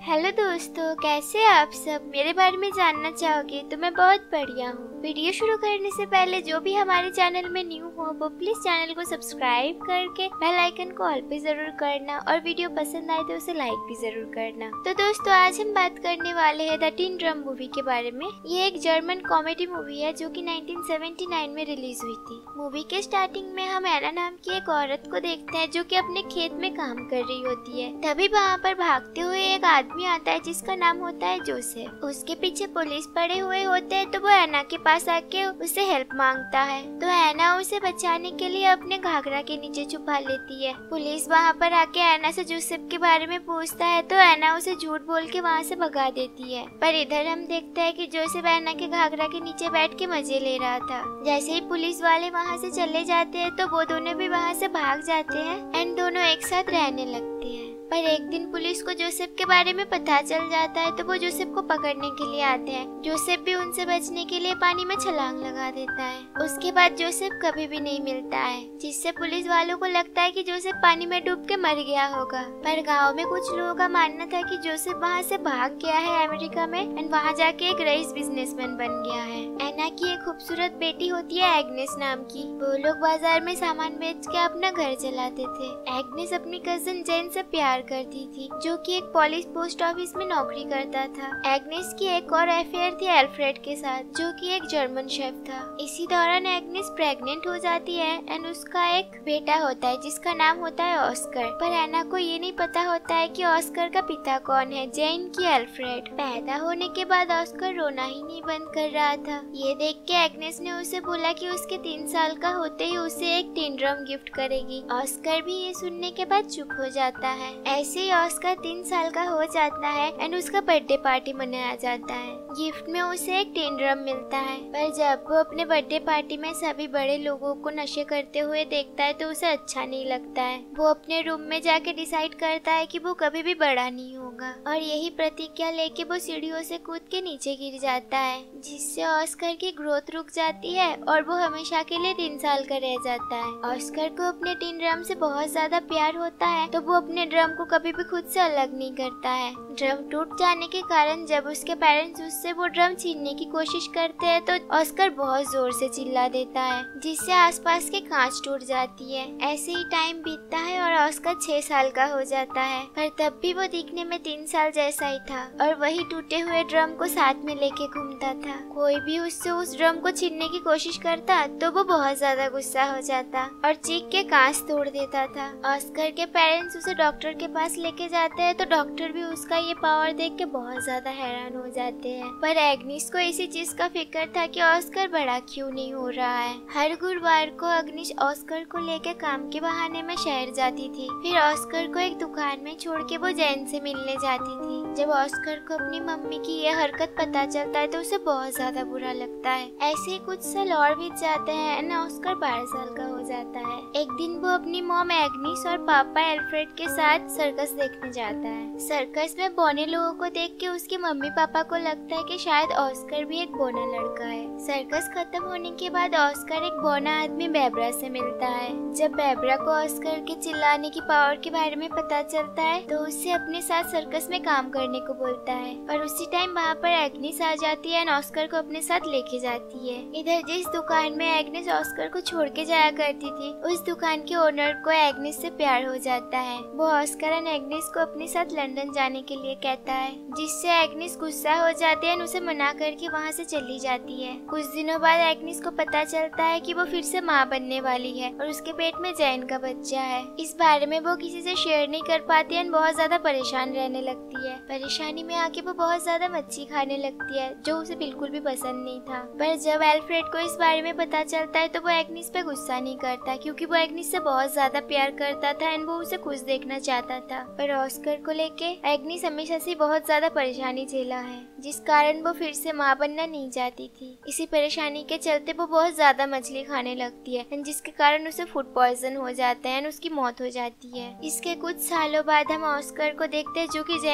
Hello दोस्तों, कैसे आप सब मेरे बारे में जानना चाहोगे तो मैं बहुत बढ़िया हूँ। वीडियो शुरू करने से पहले जो भी हमारे चैनल में न्यू हो वो प्लीज चैनल को सब्सक्राइब करके बेल आइकन को ऑल पे जरूर करना और वीडियो पसंद आए तो उसे लाइक भी जरूर करना। तो दोस्तों, आज हम बात करने वाले हैं द टिन ड्रम मूवी के बारे में। ये एक जर्मन कॉमेडी मूवी है जो कि 1979 में रिलीज हुई थी। मूवी के स्टार्टिंग में हम एना नाम की एक औरत को देखते हैं जो कि अपने खेत में काम कर रही होती है। तभी वहाँ पर भागते हुए एक आदमी आता है जिसका नाम होता है जोसेफ। उसके पीछे पुलिस पड़े हुए होते हैं तो वो एना के पास आके उसे हेल्प मांगता है। तो एना उसे बचाने के लिए अपने घाघरा के नीचे छुपा लेती है। पुलिस वहाँ पर आके एना से जोसेफ के बारे में पूछता है तो एना उसे झूठ बोल के वहाँ से भगा देती है। पर इधर हम देखते हैं कि जोसेफ एना के घाघरा के नीचे बैठ के मजे ले रहा था। जैसे ही पुलिस वाले वहाँ से चले जाते हैं तो वो दोनों भी वहाँ से भाग जाते हैं एंड दोनों एक साथ रहने लगते हैं। पर एक दिन पुलिस को जोसेफ के बारे में पता चल जाता है तो वो जोसेफ को पकड़ने के लिए आते हैं। जोसेफ भी उनसे बचने के लिए पानी में छलांग लगा देता है। उसके बाद जोसेफ कभी भी नहीं मिलता है, जिससे पुलिस वालों को लगता है कि जोसेफ पानी में डूब के मर गया होगा। पर गांव में कुछ लोगों का मानना था कि जोसेफ वहाँ से भाग गया है अमेरिका में एंड वहाँ जाके एक रईस बिजनेसमैन बन गया है। एना की एक खूबसूरत बेटी होती है एग्नेस नाम की। वो लोग बाजार में सामान बेच के अपना घर चलाते थे। एग्नेस अपनी कजिन जेन से प्यार करती थी जो कि एक पुलिस पोस्ट ऑफिस में नौकरी करता था। एग्नेस की एक और अफेयर थी एल्फ्रेड के साथ जो कि एक जर्मन शेफ था। इसी दौरान एग्नेस प्रेग्नेंट हो जाती है एंड उसका एक बेटा होता है जिसका नाम होता है ऑस्कर। पर एना को ये नहीं पता होता है कि ऑस्कर का पिता कौन है, जेन की एल्फ्रेड। पैदा होने के बाद ऑस्कर रोना ही नहीं बंद कर रहा था। ये देख के एग्नेस ने उसे बोला कि उसके 3 साल का होते ही उसे एक टिन ड्रम गिफ्ट करेगी। ऑस्कर भी ये सुनने के बाद चुप हो जाता है। ऐसे ही ऑस्कर 3 साल का हो जाता है एंड उसका बर्थडे पार्टी मनाया जाता है। गिफ्ट में उसे एक टिन ड्रम मिलता है। पर जब वो अपने बर्थडे पार्टी में सभी बड़े लोगों को नशे करते हुए देखता है तो उसे अच्छा नहीं लगता है। वो अपने रूम में जाके डिसाइड करता है कि वो कभी भी बड़ा नहीं होगा और यही प्रतिज्ञा लेके वो सीढ़ियों से कूद के नीचे गिर जाता है, जिससे ऑस्कर की ग्रोथ रुक जाती है और वो हमेशा के लिए 3 साल का रह जाता है। ऑस्कर को अपने टिन ड्रम से बहुत ज्यादा प्यार होता है तो वो अपने ड्रम को कभी भी खुद से अलग नहीं करता है। ड्रम टूट जाने के कारण जब उसके पेरेंट्स उससे वो ड्रम छीनने की कोशिश करते हैं तो ऑस्कर बहुत जोर से चिल्ला देता है जिससे आसपास के कांच टूट जाती है। ऐसे ही टाइम बीतता है और ऑस्कर 6 साल का हो जाता है। पर तब भी वो दिखने में 3 साल जैसा ही था और वही टूटे हुए ड्रम को साथ में लेके घूमता था। कोई भी उससे उस ड्रम को छीनने की कोशिश करता तो वो बहुत ज्यादा गुस्सा हो जाता और चीख के कांच तोड़ देता था। ऑस्कर के पेरेंट्स उसे डॉक्टर के पास लेके जाते हैं तो डॉक्टर भी उसका ये पावर देख के बहुत ज्यादा हैरान हो जाते हैं। पर एग्निस को इसी चीज का फिक्र था कि ऑस्कर बड़ा क्यों नहीं हो रहा है। हर गुरुवार को एग्निस ऑस्कर को लेके काम के बहाने में शहर जाती थी। फिर ऑस्कर को एक दुकान में छोड़ के वो जैन से मिलने जाती थी। जब ऑस्कर को अपनी मम्मी की ये हरकत पता चलता है तो उसे बहुत ज्यादा बुरा लगता है। ऐसे ही कुछ साल और बीत जाते हैं एंड ऑस्कर 12 साल का हो जाता है। एक दिन वो अपनी मॉम एग्निस और पापा एल्फ्रेड के साथ सर्कस देखने जाता है। सर्कस में बौने लोगों को देख के उसके मम्मी पापा को लगता है कि शायद ऑस्कर भी एक बौना लड़का है। सर्कस खत्म होने के बाद ऑस्कर एक बौना आदमी बेब्रा से मिलता है। जब बेब्रा को ऑस्कर के चिल्लाने की पावर के बारे में पता चलता है तो उससे अपने साथ सर्कस में काम करने को बोलता है। और उसी टाइम वहाँ पर एग्निस आ जाती है और ऑस्कर को अपने साथ लेके जाती है। इधर जिस दुकान में एग्निस ऑस्कर को छोड़ के जाया करती थी उस दुकान के ओनर को एग्निस से प्यार हो जाता है। वो ऑस्कर और एग्निस को अपने साथ लंदन जाने के लिए कहता है, जिससे एग्निस गुस्सा हो जाती है और उसे मना करके वहाँ से चली जाती है। कुछ दिनों बाद एग्निस को पता चलता है कि वो फिर से माँ बनने वाली है और उसके पेट में जैन का बच्चा है। इस बारे में वो किसी से शेयर नहीं कर पाती है और बहुत ज्यादा परेशान रहने लगती है। परेशानी में आके वो बहुत ज्यादा मच्छी खाने लगती है जो उसे बिल्कुल भी पसंद नहीं था। पर जब एल्फ्रेड को इस बारे में पता चलता है तो वो एग्निस पे गुस्सा नहीं करता क्योंकि वो एग्निस से बहुत ज्यादा प्यार करता था एंड वो उसे खुश देखना चाहता था। पर ऑस्कर को लेके एग्निस हमेशा से बहुत ज्यादा परेशानी झेला है जिस कारण वो फिर से माँ बनना नहीं चाहती थी। इसी परेशानी के चलते वो बहुत ज्यादा मछली खाने लगती है जिसके कारण उसे फूड पॉइजन हो जाता है और उसकी मौत हो जाती है। इसके कुछ सालों बाद हम ऑस्कर को देखते हैं जो कि जैन को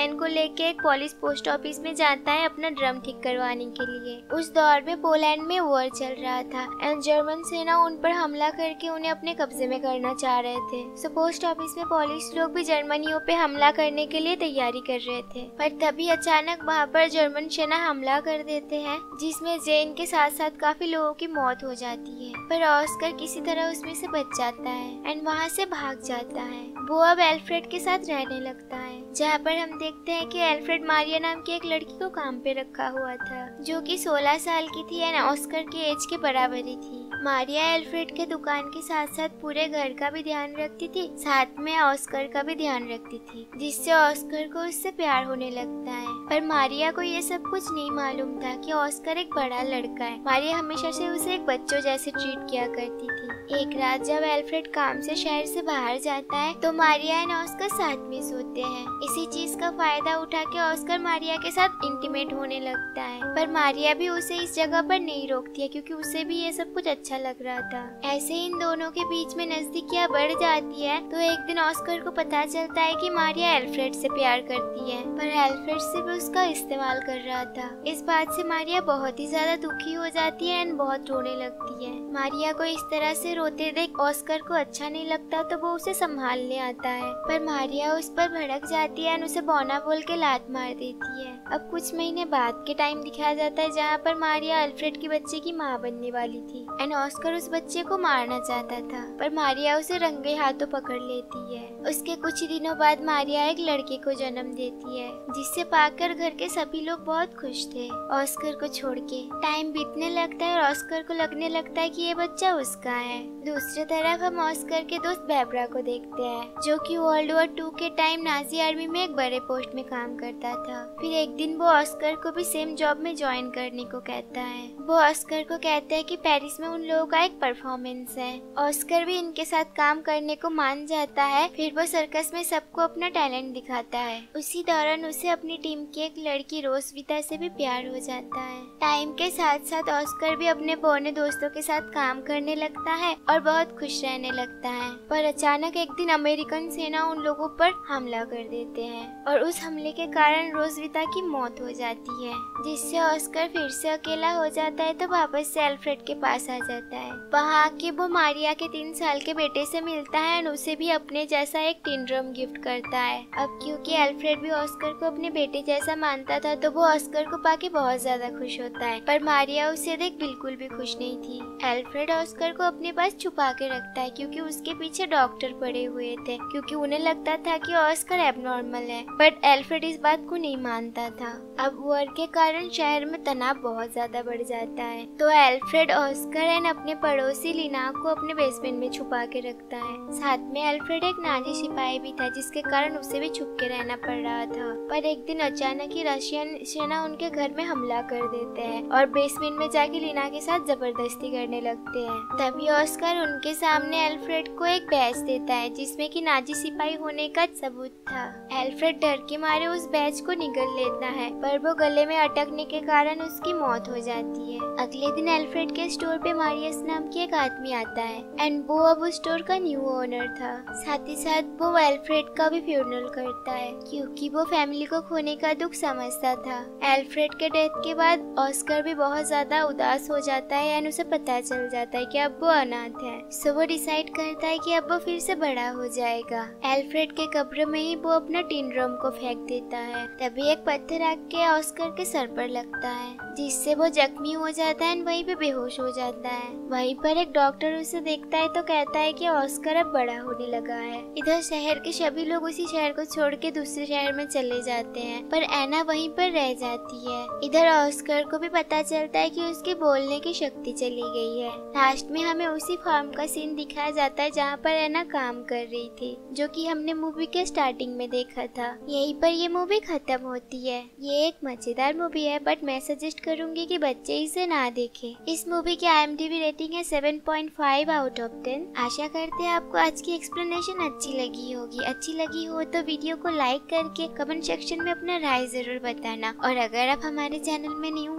लेके एक पुलिस पोस्ट ऑफिस में जाता है अपना ड्रम ठीक करवाने के लिए। उस दौर में पोलैंड में वॉर चल रहा था एंड जर्मन सेना उन पर हमला करके उन्हें अपने कब्जे में करना चाह रहे थे। सो पोस्ट ऑफिस में पुलिस लोग भी जर्मनियों पे हमला करने के लिए तैयारी कर रहे थे, पर तभी अचानक वहाँ पर जर्मन सेना हमला कर देते हैं, जिसमें जेन के साथ साथ काफी लोगों की मौत हो जाती है। पर ऑस्कर किसी तरह उसमें से बच जाता है एंड वहाँ से भाग जाता है। वो अब एल्फ्रेड के साथ रहने लगता है, जहाँ पर हम देखते हैं कि एल्फ्रेड मारिया नाम की एक लड़की को काम पे रखा हुआ था, जो कि 16 साल की थी एंड ऑस्कर की एज के बराबर ही थी। मारिया एल्फ्रेड के दुकान के साथ साथ पूरे घर का भी ध्यान रखती थी, साथ में ऑस्कर का भी ध्यान रखती थी, जिससे ऑस्कर को उससे प्यार होने लगता है। पर मारिया को ये सब कुछ नहीं मालूम था कि ऑस्कर एक बड़ा लड़का है। मारिया हमेशा से उसे एक बच्चों जैसे ट्रीट किया करती थी। एक रात जब एल्फ्रेड काम से शहर से बाहर जाता है तो मारिया एंड ऑस्कर साथ में सोते हैं। इसी चीज का फायदा उठा के ऑस्कर मारिया के साथ इंटीमेट होने लगता है, पर मारिया भी उसे इस जगह पर नहीं रोकती है क्योंकि उसे भी ये सब कुछ अच्छा लग रहा था। ऐसे ही इन दोनों के बीच में नजदीकियां बढ़ जाती है तो एक दिन ऑस्कर को पता चलता है कि मारिया एल्फ्रेड से प्यार करती है, पर एल्फ्रेड सिर्फ उसका इस्तेमाल कर रहा था। इस बात से मारिया बहुत ही ज्यादा दुखी हो जाती है एंड बहुत रोने लगती है। मारिया को इस तरह से रोते देख ऑस्कर को अच्छा नहीं लगता तो वो उसे संभालने आता है, पर मारिया उस पर भड़क जाती है एंड उसे बौना बोल के लात मार देती है। अब कुछ महीने बाद के टाइम दिखाया जाता है जहाँ पर मारिया एल्फ्रेड के बच्चे की माँ बनने वाली थी एंड ऑस्कर उस बच्चे को मारना चाहता था, पर मारिया उसे रंगे हाथों पकड़ लेती है। उसके कुछ ही दिनों बाद मारिया एक लड़के को जन्म देती है, जिससे पाकर घर के सभी लोग बहुत खुश थे ऑस्कर को छोड़ के। टाइम बीतने लगता है और ऑस्कर को लगने लगता है कि ये बच्चा उसका है। दूसरी तरफ हम ऑस्कर के दोस्त बेब्रा को देखते हैं, जो कि वर्ल्ड वॉर 2 के टाइम नाजी आर्मी में एक बड़े पोस्ट में काम करता था। फिर एक दिन वो ऑस्कर को भी सेम जॉब में ज्वाइन करने को कहता है। वो ऑस्कर को कहता है कि पेरिस में उन लोगों का एक परफॉर्मेंस है। ऑस्कर भी इनके साथ काम करने को मान जाता है। फिर वो सर्कस में सबको अपना टैलेंट दिखाता है। उसी दौरान उसे अपनी टीम की एक लड़की रोजविता से भी प्यार हो जाता है। टाइम के साथ साथ ऑस्कर भी अपने पुराने दोस्तों के साथ काम करने लगता है और बहुत खुश रहने लगता है, पर अचानक एक दिन अमेरिकन सेना उन लोगों पर हमला कर देते हैं और उस हमले के कारण रोजविता की मौत हो जाती है, जिससे ऑस्कर फिर से अकेला हो जाता है तो वापस से एल्फ्रेड के पास आ जाता है। वहाँ आके वो मारिया के 3 साल के बेटे से मिलता है और उसे भी अपने जैसा एक टिन ड्रम गिफ्ट करता है। अब क्योंकि एल्फ्रेड भी ऑस्कर को अपने बेटे जैसा मानता था तो वो ऑस्कर को पाके बहुत ज्यादा खुश होता है, पर मारिया उसे देख बिल्कुल भी खुश नहीं थी। एल्फ्रेड ऑस्कर को अपने पास छुपा के रखता है क्योंकि उसके पीछे डॉक्टर पड़े हुए थे, क्योंकि उन्हें लगता था कि ऑस्कर एबनॉर्मल है, बट एल्फ्रेड इस बात को नहीं मानता था। अब वॉर के कारण शहर में तनाव बहुत ज्यादा बढ़ जाता है, तो एल्फ्रेड ऑस्कर एंड अपने पड़ोसी लीना को अपने बेसमेंट में छुपा के रखता है। साथ में एल्फ्रेड एक नाजी सिपाही भी था, जिसके कारण उसे भी छुप के रहना पड़ रहा था। पर एक दिन अचानक ही रशियन सेना उनके घर में हमला कर देते हैं और बेसमेंट में जाके लीना के साथ जबरदस्ती करने लगते हैं। तभी ऑस्कर उनके सामने एल्फ्रेड को एक बैच देता है जिसमें कि नाजी सिपाही होने का सबूत था। एल्फ्रेड डर के मारे उस बैच को निगल लेता है, पर वो गले में अटकने के कारण उसकी मौत हो जाती है। अगले दिन एल्फ्रेड के स्टोर पे मारियस नाम की एक आदमी आता है एंड वो अब उस स्टोर का न्यू ओनर था। साथ ही साथ वो एल्फ्रेड का भी फ्यूनरल करता है क्योंकि वो फैमिली को खोने का दुख समझता था। एल्फ्रेड के डेथ के बाद ऑस्कर भी बहुत ज्यादा उदास हो जाता है एंड उसे पता चल जाता है कि अब वो अनाथ है। सो वो डिसाइड करता है कि अब वो फिर से बड़ा हो जाएगा। एल्फ्रेड के कब्र में ही वो अपना टिन ड्रम को फेंक देता है। तभी एक पत्थर आके ऑस्कर के सर पर लगता है, जिससे वो जख्मी हो जाता है और वहीं पे बेहोश हो जाता है। वहीं पर एक डॉक्टर उसे देखता है तो कहता है कि ऑस्कर अब बड़ा होने लगा है। इधर शहर के सभी लोग उसी शहर को छोड़ के दूसरे शहर में चले जाते हैं, पर एना वहीं पर रह जाती है। इधर ऑस्कर को भी पता चलता है कि उसके बोलने की शक्ति चली गई है। लास्ट में हमें उसी फार्म का सीन दिखाया जाता है जहाँ पर एना काम कर रही थी, जो कि हमने मूवी के स्टार्टिंग में देखा था। यहीं पर ये मूवी खत्म होती है। ये एक मजेदार मूवी है, बट मैं सजेस्ट करूंगी कि बच्चे इसे ना देखें। इस मूवी की IMDb रेटिंग है 7.5 आउट ऑफ 10। आशा करते हैं आपको आज की एक्सप्लेनेशन अच्छी लगी होगी। अच्छी लगी हो तो वीडियो को लाइक करके कमेंट सेक्शन में अपना राय जरूर बताना, और अगर आप हमारे चैनल में न्यू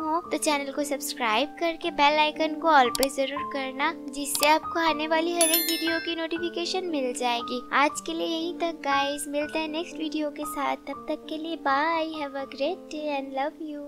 हो तो चैनल को सब्सक्राइब करके बेल आइकन को ऑल पे जरूर करना, जिससे आपको आने वाली हर एक वीडियो की नोटिफिकेशन मिल जाएगी। आज के लिए यहीं तक गाइस, मिलते हैं नेक्स्ट वीडियो के साथ। तब तक के लिए bye, have a great day and love you.